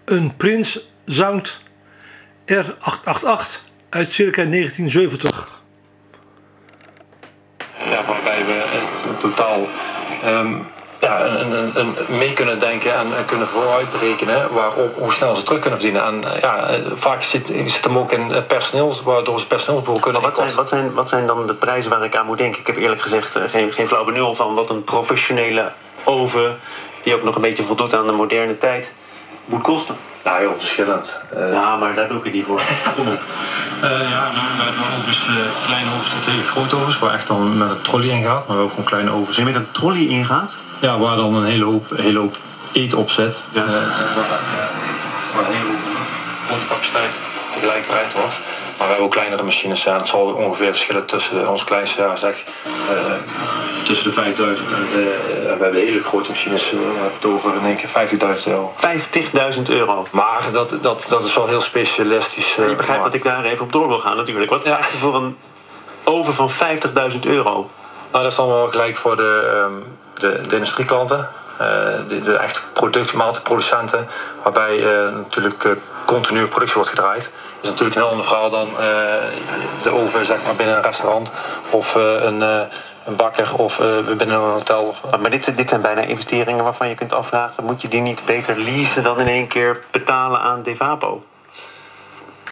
een Prins Sound R888 uit circa 1970. Ja, waarbij we totaal mee kunnen denken en kunnen vooruitberekenen hoe snel ze terug kunnen verdienen. En vaak zit hem ook in personeels, waardoor ze personeelsbureau kunnen inkosten. Wat zijn dan de prijzen waar ik aan moet denken? Ik heb eerlijk gezegd geen flauw benul van wat een professionele oven, die ook nog een beetje voldoet aan de moderne tijd, moet kosten. Ja, heel verschillend. Ja, maar daar doe ik het niet voor. Kom op. We hebben ovens, kleine ovens tot hele grote ovens, waar echt dan met een trolley in gaat, maar ook gewoon kleine ovens. En met een trolley ingaat? Ja, waar dan een hele hoop eten op zit. Ja. Waar een hele hoop grote capaciteit tegelijkertijd wordt. Maar we hebben ook kleinere machines. Het zal ongeveer verschillen tussen onze kleinste, tussen de 5000 en we hebben hele grote machines. We hebben het over in één keer €50.000. €50.000. Maar dat is wel heel specialistisch. Je begrijpt dat ik daar even op door wil gaan natuurlijk. Wat krijg je voor een oven van €50.000? Nou, dat is dan wel gelijk voor de industrieklanten. De echte maaltijdproducenten, waarbij natuurlijk continue productie wordt gedraaid. Is natuurlijk een heel ander verhaal dan de oven zeg maar, binnen een restaurant of een bakker of binnen een hotel. Maar dit zijn bijna investeringen waarvan je kunt afvragen, moet je die niet beter leasen dan in één keer betalen aan Devabo?